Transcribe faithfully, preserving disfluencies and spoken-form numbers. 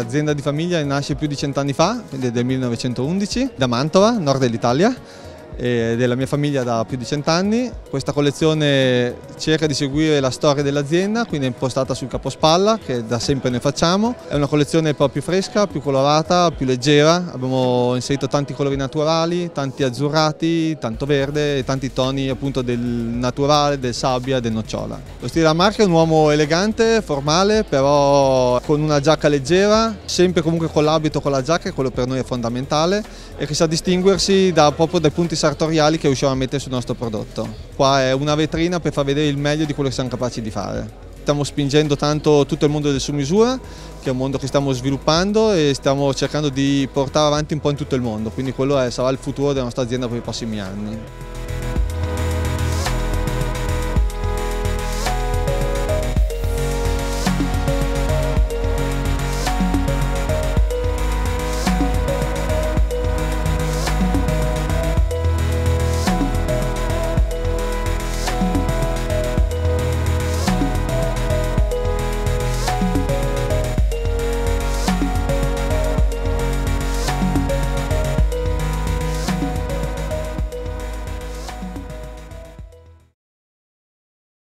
L'azienda di famiglia nasce più di cent'anni fa, quindi è del millenovecentoundici, da Mantova, nord dell'Italia, e della mia famiglia da più di cent'anni. Questa collezione cerca di seguire la storia dell'azienda, quindi è impostata sul capospalla, che da sempre ne facciamo. È una collezione un po' più fresca, più colorata, più leggera. Abbiamo inserito tanti colori naturali, tanti azzurrati, tanto verde e tanti toni appunto del naturale, del sabbia, del nocciola. Lo stile della marca è un uomo elegante, formale, però con una giacca leggera, sempre comunque con l'abito, con la giacca, quello per noi è fondamentale, e che sa distinguersi da, proprio dai punti sartoriali che riusciamo a mettere sul nostro prodotto. Qua è una vetrina per far vedere il meglio di quello che siamo capaci di fare. Stiamo spingendo tanto tutto il mondo del su misura, che è un mondo che stiamo sviluppando e stiamo cercando di portare avanti un po' in tutto il mondo, quindi quello è, sarà il futuro della nostra azienda per i prossimi anni.